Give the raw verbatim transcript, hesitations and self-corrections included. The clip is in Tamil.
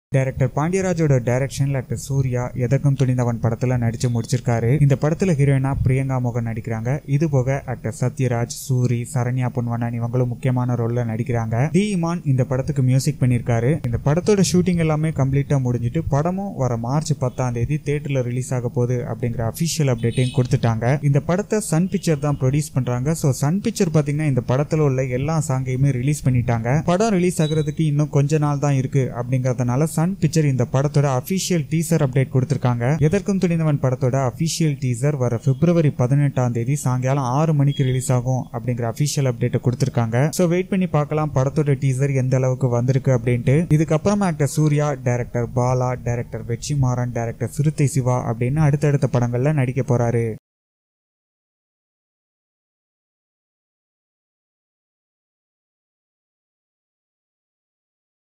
டைரக்டர் பாண்டியராஜோட டைரக்ஷன்ல ஆக்டர் சூர்யா எதற்கும் துணிந்தவன் படத்துல நடிச்சு முடிச்சிருக்காரு. இந்த படத்துல ஹீரோயினா பிரியங்கா மோகன் நடிக்கிறாங்க. இது போக ஆக்டர் சத்யராஜ், சூரி, சரண்யா பொன்வண்ணன் இவங்களும் முக்கியமான ரோல்ல நடிக்கிறாங்க. டி இமான் இந்த படத்துக்கு மியூசிக் பண்ணிருக்காரு. இந்த படத்தோட ஷூட்டிங் எல்லாமே கம்ப்ளீட்டா முடிஞ்சிட்டு படமும் வர மார்ச் பத்தாம் தேதி தியேட்டர்ல ரிலீஸ் ஆக போகுது அப்படிங்கிற அபிஷியல் அப்டேட்டையும் கொடுத்துட்டாங்க. இந்த படத்தை சன் பிக்சர் தான் ப்ரொடியூஸ் பண்றாங்க. சோ சன் பிக்சர் பாத்தீங்கன்னா இந்த படத்துல உள்ள எல்லா சாங்கையுமே ரிலீஸ் பண்ணிட்டாங்க. படம் ரிலீஸ் ஆகிறதுக்கு இன்னும் கொஞ்ச நாள் தான் இருக்கு அப்படிங்கறதுனால சன் பிக்சர் இந்த படத்தோட அபிஷியல் டீசர் அப்டேட் கொடுத்திருக்காங்க. எதற்கும் துணிந்தவன் படத்தோட அபிஷியல் டீசர் வர பிப்ரவரி பதினெட்டாம் தேதி சாயங்காலம் ஆறு மணிக்கு ரிலீஸ் ஆகும் அப்படிங்கிற அபிஷியல் அப்டேட் கொடுத்திருக்காங்க. சோ வெயிட் பண்ணி பார்க்கலாம் படத்தோட டீசர் எந்த அளவுக்கு வந்திருக்கு அப்படின்ட்டு. இதுக்கப்புறம் actor Suriya, director Bala, director Vetrimaaran, director Siruthai Siva அப்படின்னு அடுத்தடுத்த படங்கள்ல நடிக்க போறாரு.